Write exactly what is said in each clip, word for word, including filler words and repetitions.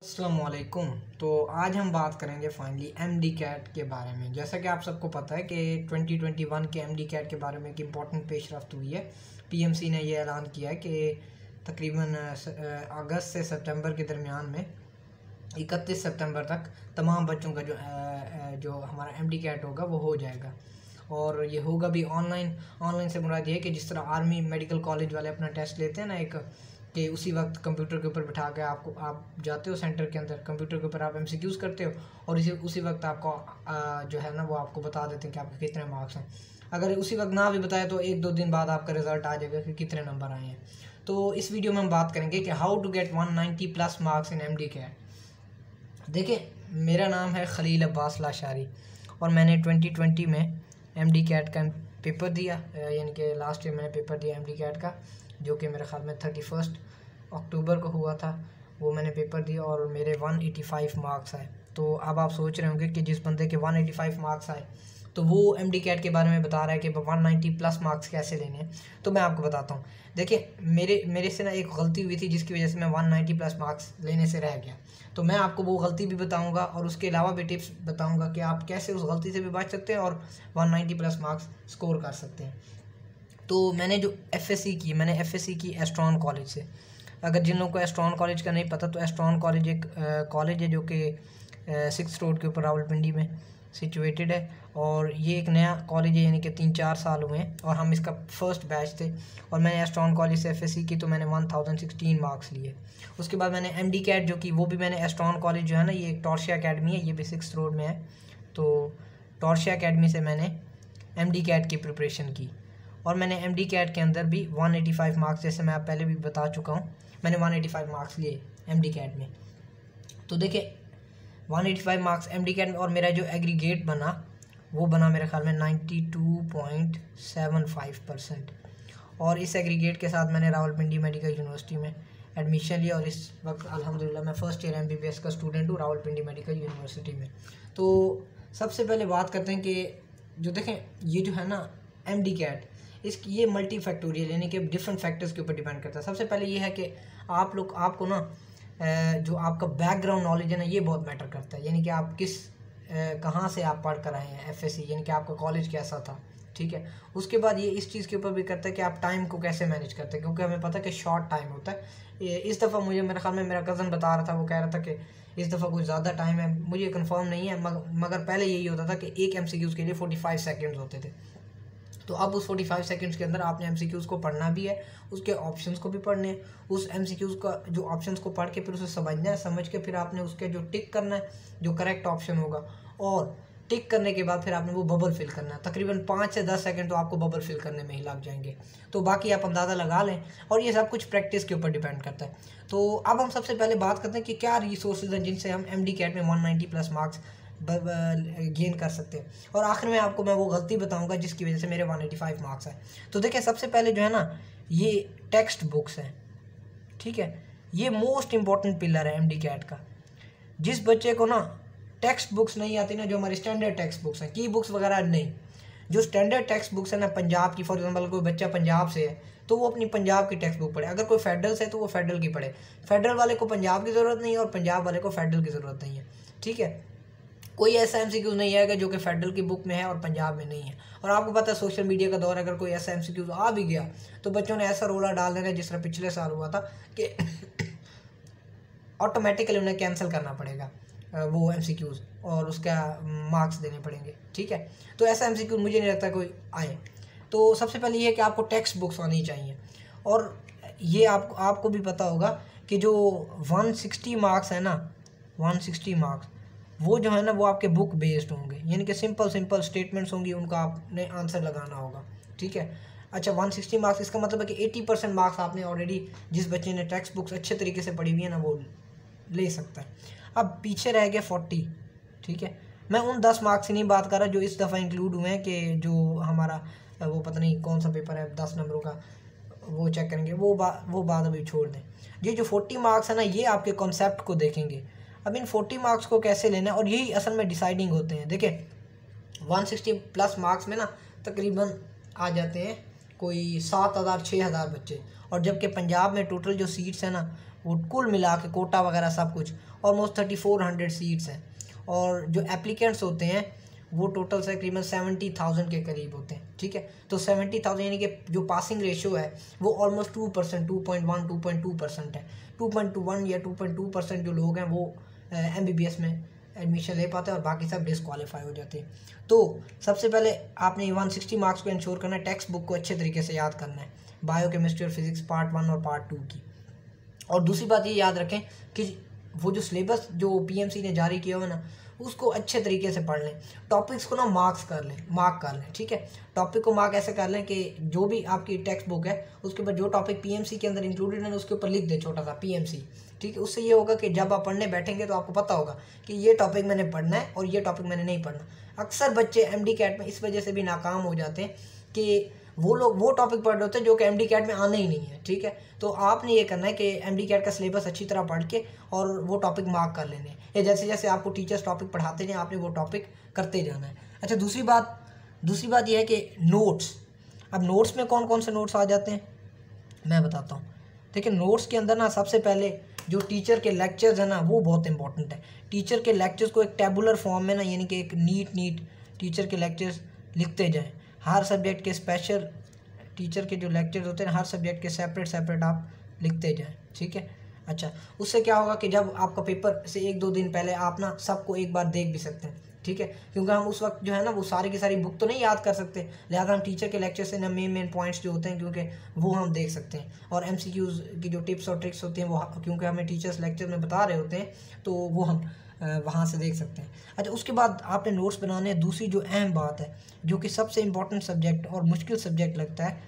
अस्सलामुअलैकुम। तो आज हम बात करेंगे फाइनली एम डी कैट के बारे में। जैसा कि आप सबको पता है कि ट्वेंटी ट्वेंटी वन के एम डी कैट के बारे में एक इम्पॉर्टेंट पेशरफ्त हुई है। पी एम सी ने यह ऐलान किया है कि तकरीबन अगस्त से सितंबर के दरमियान में इकतीस सितंबर तक तमाम बच्चों का जो जो हमारा एम डी कैट होगा वो हो जाएगा। और ये होगा भी ऑनलाइन। ऑनलाइन से मुराद ये है कि जिस तरह आर्मी मेडिकल कॉलेज वाले अपना टेस्ट लेते हैं ना, एक कि उसी वक्त कंप्यूटर के ऊपर बिठा के आपको आप जाते हो सेंटर के अंदर, कंप्यूटर के ऊपर आप एम सी क्यूज़ करते हो और इसी उसी वक्त आपको आ, जो है ना वो आपको बता देते हैं कि आपके कितने मार्क्स हैं। अगर उसी वक्त ना भी बताए तो एक दो दिन बाद आपका रिज़ल्ट आ जाएगा कि कितने नंबर आए हैं। तो इस वीडियो में हम बात करेंगे कि how to get one ninety plus marks in M D CAT. देखिए, मेरा नाम है खलील अब्बास लाशारी और मैंने ट्वेंटी ट्वेंटी में एम डी कैट का पेपर दिया, यानी कि लास्ट ईयर मैंने पेपर दिया एम डी कैट का, जो कि मेरे ख्याल में थर्टी फर्स्ट अक्टूबर को हुआ था। वो मैंने पेपर दिया और मेरे वन एटी फाइव मार्क्स आए। तो अब आप सोच रहे होंगे कि जिस बंदे के वन एटी फाइव मार्क्स आए तो वो एम डी कैट के बारे में बता रहा है कि वन नाइन्टी प्लस मार्क्स कैसे लेने हैं। तो मैं आपको बताता हूँ। देखिए, मेरे मेरे से ना एक गलती हुई थी जिसकी वजह से मैं वन नाइन्टी प्लस मार्क्स लेने से रह गया। तो मैं आपको वो गलती भी बताऊँगा और उसके अलावा भी टिप्स बताऊँगा कि आप कैसे उस गलती से भी बच सकते हैं और one ninety plus marks score कर सकते हैं। तो मैंने जो एफ एस सी की मैंने एफ एस सी की एस्ट्रॉन कॉलेज से। अगर जिन लोगों को एस्ट्रॉन कॉलेज का नहीं पता तो एस्ट्रॉन कॉलेज एक कॉलेज है जो कि सिक्स रोड के ऊपर रावलपिंडी में सिचुएटेड है। और ये एक नया कॉलेज है, यानी कि तीन चार साल हुए हैं और हम इसका फर्स्ट बैच थे। और मैंने एस्ट्रॉन कॉलेज से एफ एस सी की तो मैंने वन थाउजेंड सिक्सटीन मार्क्स लिए। उसके बाद मैंने एम डी कैट जो की वो भी मैंने एस्ट्रॉन कॉलेज जो है ना, ये एक टॉर्शिया अकेडमी है, ये भी सिक्स रोड में है। तो टॉर्शिया अकेडमी से मैंने एम डी कैट की प्रिपरेशन की और मैंने एम डी कैट के अंदर भी वन एटी फाइव मार्क्स, जैसे मैं आप पहले भी बता चुका हूँ, मैंने वन एटी फाइव मार्क्स लिए एम डी कैट में। तो देखिए, one eighty five marks M D CAT में और मेरा जो एग्रीगेट बना वो बना मेरे ख्याल में ninety two point seven five percent. और इस एग्रीगेट के साथ मैंने रावलपिंडी मेडिकल यूनिवर्सिटी में एडमिशन लिया और इस वक्त अल्हम्दुलिल्लाह मैं first year M B B S का स्टूडेंट हूँ रावलपिंडी मेडिकल यूनिवर्सिटी में। तो सबसे पहले बात करते हैं कि जो देखें ये जो है ना एम डी कैट, इस ये मल्टी फैक्टोरियल यानी कि डिफरेंट फैक्टर्स के ऊपर डिपेंड करता है। सबसे पहले ये है कि आप लोग आपको ना जो आपका बैकग्राउंड नॉलेज है ना, ये बहुत मैटर करता है। यानी कि आप किस कहाँ से आप पढ़ कर आए हैं एफ एस सी, यानी कि आपका कॉलेज कैसा था, ठीक है। उसके बाद ये इस चीज़ के ऊपर भी करता है कि आप टाइम को कैसे मैनेज करते हैं, क्योंकि हमें पता है कि शॉर्ट टाइम होता है। इस दफ़ा मुझे मेरे ख्याल में मेरा कज़न बता रहा था, वो कह रहा था कि इस दफ़ा कुछ ज़्यादा टाइम है, मुझे कंफर्म नहीं है, मगर पहले यही होता था कि एक एम सी क्यूज़ के लिए फोर्टी फाइव सेकेंड्स होते थे। तो अब उस फोर्टी फाइव सेकंड्स के अंदर आपने एमसीक्यूज़ को पढ़ना भी है, उसके ऑप्शंस को भी पढ़ने हैं। उस एमसीक्यूज़ का जो ऑप्शंस को पढ़ के फिर उसे समझना है, समझ के फिर आपने उसके जो टिक करना है जो करेक्ट ऑप्शन होगा, और टिक करने के बाद फिर आपने वो बबल फिल करना है। तकरीबन पाँच से दस सेकंड तो आपको बबल फिल करने में ही लग जाएंगे। तो बाकी आप अंदाज़ा लगा लें, और ये सब कुछ प्रैक्टिस के ऊपर डिपेंड करता है। तो अब हम सबसे पहले बात करते हैं कि क्या रिसोर्सेज हैं जिनसे हम एम डी कैट में one ninety plus marks gain कर सकते हैं। और आखिर में आपको मैं वो गलती बताऊंगा जिसकी वजह से मेरे वन एटी फाइव मार्क्स आए। तो देखिए, सबसे पहले जो है ना, ये टेक्स्ट बुक्स हैं, ठीक है। ये मोस्ट इम्पॉर्टेंट पिलर है एम डी कैट का। जिस बच्चे को ना टेक्स्ट बुक्स नहीं आती ना, जो हमारी स्टैंडर्ड टेक्स्ट बुक्स हैं, की बुक्स वगैरह नहीं, जो स्टैंडर्ड टेक्स्ट बुक्स है ना पंजाब की, फॉर एग्जाम्पल कोई बच्चा पंजाब से है तो वो अपनी पंजाब की टेक्स्ट बुक पढ़े। अगर कोई फेडरल से है तो वो फेडरल की पढ़े। फेडरल वाले को पंजाब की ज़रूरत नहीं है और पंजाब वाले को फेडरल की ज़रूरत नहीं है, ठीक है। कोई ऐसा एमसीक्यू नहीं आएगा जो कि फेडरल की बुक में है और पंजाब में नहीं है। और आपको पता है सोशल मीडिया का दौर, अगर कोई ऐसा एमसीक्यू आ भी गया तो बच्चों ने ऐसा रोला डाल देना जिस तरह पिछले साल हुआ था कि ऑटोमेटिकली उन्हें कैंसिल करना पड़ेगा वो एमसीक्यूज़ और उसका मार्क्स देने पड़ेंगे, ठीक है। तो ऐसा एमसीक्यू मुझे नहीं लगता कोई आए। तो सबसे पहले ये है कि आपको टेक्स्ट बुक्स आनी चाहिए। और ये आप, आपको भी पता होगा कि जो वन सिक्सटी मार्क्स है ना, वन सिक्सटी मार्क्स वो जो है ना वो आपके बुक बेस्ड होंगे, यानी कि सिंपल सिंपल स्टेटमेंट्स होंगी, उनका आपने आंसर लगाना होगा, ठीक है। अच्छा, वन सिक्सटी मार्क्स, इसका मतलब है कि एटी परसेंट मार्क्स आपने ऑलरेडी, जिस बच्चे ने टेक्स्ट बुक्स अच्छे तरीके से पढ़ी हुई है ना, वो ले सकता है। अब पीछे रह गया फोर्टी, ठीक है। मैं उन दस मार्क्स की नहीं बात कर रहा जो इस दफ़ा इंक्लूड हुए हैं, कि जो हमारा वो पता नहीं कौन सा पेपर है दस नंबरों का, वो चेक करेंगे, वो बात वो बात अभी छोड़ दें। ये जो फोर्टी मार्क्स है ना, ये आपके कॉन्सेप्ट को देखेंगे। अब इन फोर्टी मार्क्स को कैसे लेना है, और यही असल में डिसाइडिंग होते हैं। देखिए, वन सिक्सटी प्लस मार्क्स में ना तकरीबन आ जाते हैं कोई सात हज़ार छः हज़ार बच्चे, और जबकि पंजाब में टोटल जो सीट्स हैं ना, वो कुल मिला के कोटा वगैरह सब कुछ, almost thirty four hundred seats हैं, और जो एप्लीकेंट्स होते हैं वो टोटल से तकरीबन सेवेंटी थाउजेंड के करीब होते हैं, ठीक है। तो सेवेंटी थाउजेंड यानी कि जो पासिंग रेशियो है वो almost two percent two point one two point two percent है। टू पॉइंट टू वन या टू पॉइंट टू परसेंट जो लोग हैं वो एम बी बी एस में एडमिशन ले पाते हैं और बाकी सब डिसक्वालीफाई हो जाते हैं। तो सबसे पहले आपने वन सिक्सटी मार्क्स को इंश्योर करना है, टेक्स्ट बुक को अच्छे तरीके से याद करना है, बायो केमिस्ट्री और फिजिक्स पार्ट वन और पार्ट टू की। और दूसरी बात ये याद रखें कि वो जो सिलेबस जो पी एम सी ने जारी किया हुआ है ना, उसको अच्छे तरीके से पढ़ लें, टॉपिक्स को ना मार्क्स कर लें, मार्क कर लें, ठीक है। टॉपिक को मार्क ऐसे कर लें कि जो भी आपकी टेक्स्ट बुक है उसके ऊपर जो टॉपिक पीएमसी के अंदर इंक्लूडेड है उसके ऊपर लिख दें छोटा सा पीएमसी, ठीक है। उससे ये होगा कि जब आप पढ़ने बैठेंगे तो आपको पता होगा कि ये टॉपिक मैंने पढ़ना है और ये टॉपिक मैंने नहीं पढ़ना। अक्सर बच्चे एम डी कैट में इस वजह से भी नाकाम हो जाते हैं कि वो लोग वो टॉपिक पढ़ रहे होते हैं जो कि एम डी कैट में आना ही नहीं है, ठीक है। तो आपने ये करना है कि एम डी कैट का सिलेबस अच्छी तरह पढ़ के और वो टॉपिक मार्क कर लेने हैं, या जैसे जैसे आपको टीचर्स टॉपिक पढ़ाते हैं आपने वो टॉपिक करते जाना है। अच्छा, दूसरी बात दूसरी बात यह है कि नोट्स, अब नोट्स में कौन कौन से नोट्स आ जाते हैं मैं बताता हूँ। देखिए, नोट्स के अंदर ना सबसे पहले जो टीचर के लेक्चर्स हैं ना वो बहुत इंपॉर्टेंट है। टीचर के लेक्चर्स को एक टेबुलर फॉर्म में ना, यानी कि एक नीट नीट टीचर के लेक्चर्स लिखते जाएं। हर सब्जेक्ट के स्पेशल टीचर के जो लेक्चर्स होते हैं हर सब्जेक्ट के सेपरेट सेपरेट आप लिखते जाएं, ठीक है। अच्छा, उससे क्या होगा कि जब आपका पेपर से एक दो दिन पहले आप ना सबको एक बार देख भी सकते हैं, ठीक है। क्योंकि हम उस वक्त जो है ना वो सारी की सारी बुक तो नहीं याद कर सकते, लिहाजा हम टीचर के लेक्चर से ना मेन मेन पॉइंट्स जो होते हैं क्योंकि वो हम देख सकते हैं, और एमसीक्यूज़ की जो टिप्स और ट्रिक्स होती हैं वो क्योंकि हमें टीचर्स लेक्चर में बता रहे होते हैं तो वो हम वहाँ से देख सकते हैं। अच्छा, उसके बाद आपने नोट्स बनाने हैं। दूसरी जो अहम बात है जो कि सबसे इम्पॉर्टेंट सब्जेक्ट और मुश्किल सब्जेक्ट लगता है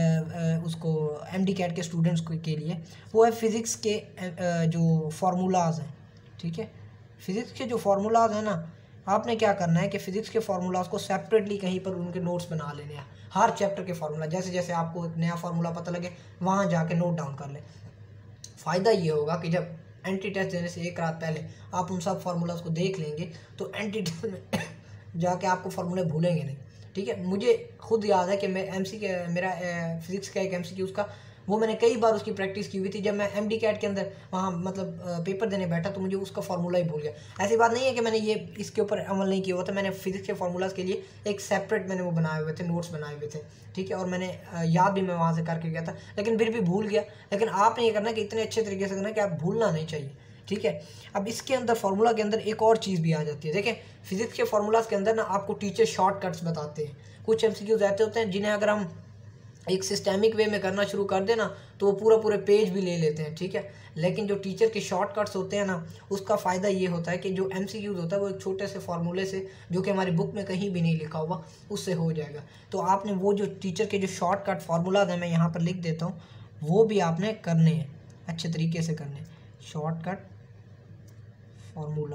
उसको एम डी कैट के स्टूडेंट्स के लिए, वो है फ़िज़िक्स के जो फार्मूलाज हैं, ठीक है। फ़िज़िक्स के जो फार्मूलाज हैं ना, आपने क्या करना है कि फ़िज़िक्स के फार्मूलाज को सेपरेटली कहीं पर उनके नोट्स बना लेने हैं। हर चैप्टर के फार्मूला जैसे जैसे आपको एक नया फार्मूला पता लगे वहाँ जाके नोट डाउन कर लें। फ़ायदा ये होगा कि जब एंटी टेस्ट देने से एक रात पहले आप उन सब फार्मूलाज को देख लेंगे तो एंटी टेस्ट में जाके आपको फार्मूले भूलेंगे नहीं, ठीक है। मुझे खुद याद है कि मैं एमसी के मेरा फिजिक्स का एक एमसीक्यू उसका वो मैंने कई बार उसकी प्रैक्टिस की हुई थी। जब मैं एमडी कैट के अंदर वहाँ मतलब पेपर देने बैठा तो मुझे उसका फार्मूला ही भूल गया। ऐसी बात नहीं है कि मैंने ये इसके ऊपर अमल नहीं किया हुआ था, मैंने फिजिक्स के फार्मूलाज के लिए एक सेपरेट मैंने वो बनाए हुए थे, नोट्स बनाए हुए थे, ठीक है। और मैंने याद भी मैं वहाँ से करके गया था, लेकिन फिर भी भूल गया। लेकिन आपने ये करना कि इतने अच्छे तरीके से करना कि आप भूलना नहीं चाहिए, ठीक है। अब इसके अंदर फार्मूला के अंदर एक और चीज़ भी आ जाती है। देखें, फिजिक्स के फार्मूलाज के अंदर ना आपको टीचर शॉर्टकट्स बताते हैं। कुछ एमसीक्यूज ऐसे होते हैं जिन्हें अगर हम एक सिस्टेमिक वे में करना शुरू कर देना तो वो पूरा पूरे पेज भी ले लेते हैं, ठीक है। लेकिन जो टीचर के शॉर्टकट्स होते हैं ना उसका फ़ायदा ये होता है कि जो एमसीक्यूज होता है वो एक छोटे से फार्मूले से जो कि हमारी बुक में कहीं भी नहीं लिखा हुआ उससे हो जाएगा। तो आपने वो जो टीचर के जो शॉर्टकट फार्मूलाज हैं मैं यहाँ पर लिख देता हूँ, वो भी आपने करने हैं, अच्छे तरीके से करने। Shortcut formula.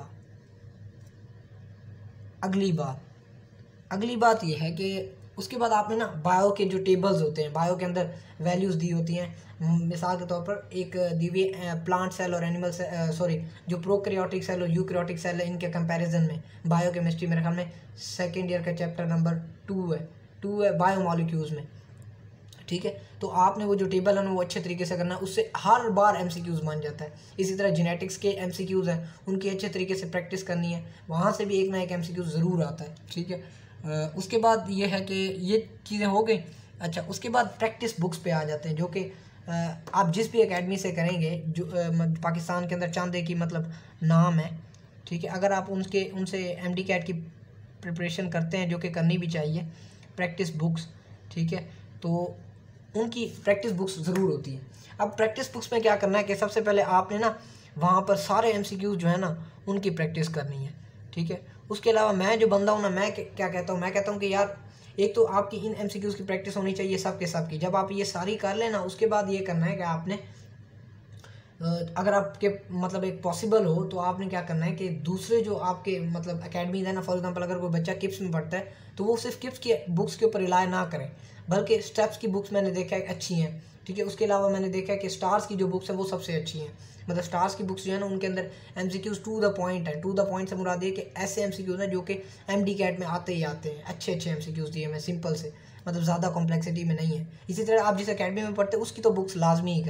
अगली बात अगली बात यह है कि उसके बाद आपने ना बायो के जो टेबल्स होते हैं, बायो के अंदर वैल्यूज़ दी होती हैं। मिसाल के तौर पर एक दी हुई प्लांट सेल और एनिमल सेल, सॉरी जो प्रोकैरियोटिक सेल और यूकैरियोटिक सेल है, इनके कंपैरिजन में बायो केमिस्ट्री मेरे ख्याल में सेकेंड ईयर का चैप्टर नंबर टू है टू है बायो मॉलिक्यूल्स में, ठीक है। तो आपने वो जो टेबल है ना वो अच्छे तरीके से करना है, उससे हर बार एमसीक्यूज़ बन जाता है। इसी तरह जेनेटिक्स के एमसीक्यूज़ हैं उनकी अच्छे तरीके से प्रैक्टिस करनी है, वहाँ से भी एक ना एक एमसीक्यू ज़रूर आता है, ठीक है। Uh, उसके बाद ये है कि ये चीज़ें हो गई। अच्छा, उसके बाद प्रैक्टिस बुक्स पे आ जाते हैं जो कि uh, आप जिस भी एकेडमी से करेंगे जो uh, पाकिस्तान के अंदर चांदे की मतलब नाम है, ठीक है। अगर आप उनके उनसे एमडी कैट की प्रिपरेशन करते हैं जो कि करनी भी चाहिए, प्रैक्टिस बुक्स, ठीक है, तो उनकी प्रैक्टिस बुक्स ज़रूर होती है। अब प्रैक्टिस बुक्स में क्या करना है कि सबसे पहले आपने ना वहाँ पर सारे एमसीक्यूज़ जो है ना उनकी प्रैक्टिस करनी है, ठीक है। उसके अलावा मैं जो बंदा हूँ ना, मैं क्या कहता हूँ, मैं कहता हूँ कि यार एक तो आपकी इन एमसीक्यूज़ की प्रैक्टिस होनी चाहिए सब के सब की। जब आप ये सारी कर लेना उसके बाद ये करना है कि आपने अगर आपके मतलब एक पॉसिबल हो तो आपने क्या करना है कि दूसरे जो आपके मतलब अकेडमीज है ना, फॉर एग्जांपल अगर कोई बच्चा किप्स में पढ़ता है तो वो सिर्फ किप्स की बुक्स के ऊपर रिलाय ना करें, बल्कि स्टेप्स की बुक्स मैंने देखा है अच्छी हैं, ठीक है। उसके अलावा मैंने देखा है कि स्टार्स की जो बुक्स हैं वो सबसे अच्छी हैं। मतलब स्टार्स की बुक्स जो है ना उनके अंदर एमसीक्यूज़ टू द पॉइंट है। टू द पॉइंट से मुराद ये कि ऐसे एमसीक्यूज़ हैं जो कि एमडी कैट में आते ही आते हैं, अच्छे अच्छे एमसीक्यूज़ दिए मैं सिंपल से, मतलब ज़्यादा कॉम्प्लेक्सिटी में नहीं है। इसी तरह आप जिस अकेडमी में पढ़ते हैं उसकी तो बुक्स लाजमी ही करें,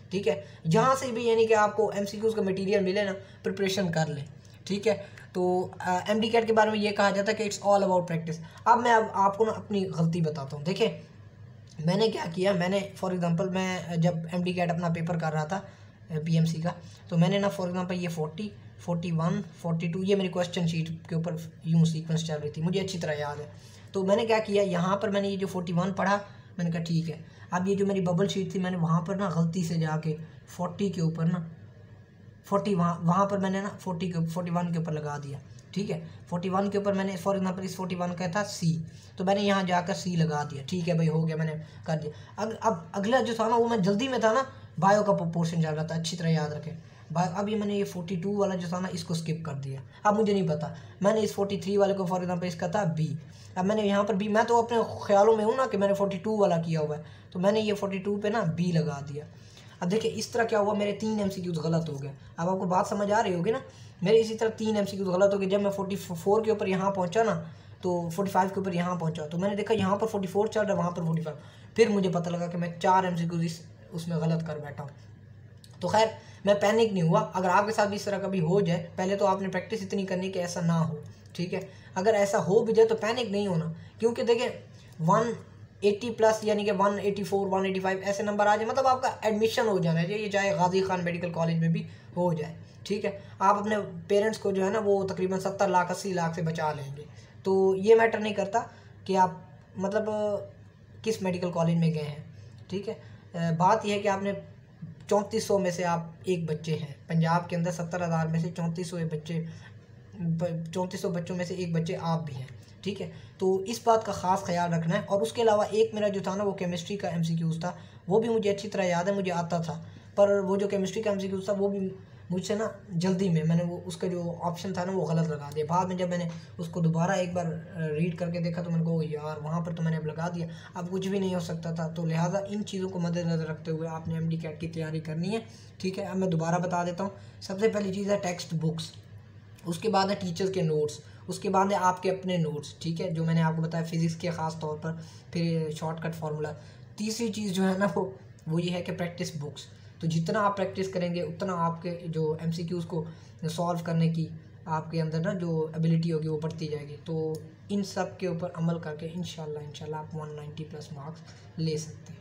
ठीक है। जहाँ से भी यानी कि आपको एम सी क्यूज़ का मटीरियल मिले ना, प्रिपरेशन कर लें, ठीक है। तो एम डी कैट के बारे में ये कहा जाता है कि इट्स ऑल अबाउट प्रैक्टिस। अब मैं अब आपको ना अपनी गलती बताता हूँ। देखिए मैंने क्या किया, मैंने फॉर एग्जांपल मैं जब एम डी कैट अपना पेपर कर रहा था पी एम सी का, तो मैंने ना फॉर एग्जांपल ये forty, forty one, forty two ये मेरी क्वेश्चन शीट के ऊपर यूँ सीक्वेंस चल रही थी, मुझे अच्छी तरह याद है। तो मैंने क्या किया, यहाँ पर मैंने ये जो फोर्टी वन पढ़ा, मैंने कहा ठीक है। अब ये जो मेरी बबल शीट थी, मैंने वहाँ पर ना गलती से जाके फोर्टी के ऊपर ना फोर्टी वहाँ वहाँ पर मैंने ना फोर्टी के फोर्टी वन के ऊपर लगा दिया, ठीक है। फोर्टी वन के ऊपर मैंने फॉर एग्जांपल इस फोर्टी वन का था सी, तो मैंने यहाँ जाकर सी लगा दिया, ठीक है भाई हो गया, मैंने कर दिया। अग अब अगला जो था ना वो मैं जल्दी में था ना, बायो का पोर्शन चल रहा था, अच्छी तरह याद रखें बायो। अब ये मैंने ये फोर्टी टू वाला जो था ना इसको स्किप कर दिया। अब मुझे नहीं पता, मैंने इस फोर्टी थ्री वाले को फॉर एग्जांपल इसका था बी, अब मैंने यहाँ पर बी, मैं तो अपने ख्यालों में हूँ ना कि मैंने फोर्टी टू वाला किया हुआ है, तो मैंने ये फोर्टी टू पे ना बी लगा दिया। अब देखिए इस तरह क्या हुआ, मेरे तीन एम सी क्यूज़ गलत हो गए। अब आपको बात समझ आ रही होगी ना, मेरे इसी तरह तीन एम सी क्यूज़ गलत हो गए। जब मैं फोर्टी फोर के ऊपर यहाँ पहुँचा ना, तो फोर्टी फाइव के ऊपर यहाँ पहुँचा, तो मैंने देखा यहाँ पर फोर्टी फोर चल रहा है, वहाँ पर फोर्टी फाइव। फिर मुझे पता लगा कि मैं चार एम सी क्यूज़ इस उसमें गलत कर बैठा हूँ। तो खैर मैं पैनिक नहीं हुआ। अगर आपके साथ भी इस तरह कभी हो जाए, पहले तो आपने प्रैक्टिस इतनी करनी कि ऐसा ना हो, ठीक है। अगर ऐसा हो भी जाए तो पैनिक नहीं होना, क्योंकि देखिए वन एटी प्लस यानी कि one eighty four, one eighty five ऐसे नंबर आ जाए, मतलब आपका एडमिशन हो जाना चाहिए, चाहे गाजी खान मेडिकल कॉलेज में भी हो जाए, ठीक है। आप अपने पेरेंट्स को जो है ना वो तकरीबन सत्तर लाख अस्सी लाख से बचा लेंगे। तो ये मैटर नहीं करता कि आप मतलब किस मेडिकल कॉलेज में गए हैं, ठीक है। बात यह है कि आपने चौंतीस सौ में से आप एक बच्चे हैं, पंजाब के अंदर सत्तर हज़ार में से चौंतीस सौ बच्चे चौंतीस सौ बच्चों में से एक बच्चे आप भी हैं, ठीक है। तो इस बात का ख़ास ख्याल रखना है। और उसके अलावा एक मेरा जो था ना वो केमिस्ट्री का एम सी क्यूज़ था, वो भी मुझे अच्छी तरह याद है, मुझे आता था, पर वो जो केमिस्ट्री का एम सी क्यूज़ था वो भी मुझसे ना जल्दी में मैंने वो उसका जो ऑप्शन था ना वो गलत लगा दिया। बाद में जब मैंने उसको दोबारा एक बार रीड करके देखा तो मैंने कहा यार वहाँ पर तो मैंने अब लगा दिया, अब कुछ भी नहीं हो सकता था। तो लिहाजा इन चीज़ों को मद्देनज़र रखते हुए आपने एम डी कैट की तैयारी करनी है, ठीक है। अब मैं दोबारा बता देता हूँ। सबसे पहली चीज़ है टेक्स्ट बुक्स, उसके बाद है टीचर्स के नोट्स, उसके बाद है आपके अपने नोट्स, ठीक है, जो मैंने आपको बताया फिज़िक्स के ख़ास तौर पर, फिर शॉर्टकट फार्मूला। तीसरी चीज़ जो है ना वो वो ये है कि प्रैक्टिस बुक्स। तो जितना आप प्रैक्टिस करेंगे उतना आपके जो एम सी क्यूज़ को सॉल्व करने की आपके अंदर ना जो एबिलिटी होगी वो बढ़ती जाएगी। तो इन सब के ऊपर अमल करके इंशाल्लाह इंशाल्लाह आप वन नाइन्टी प्लस मार्क्स ले सकते हैं।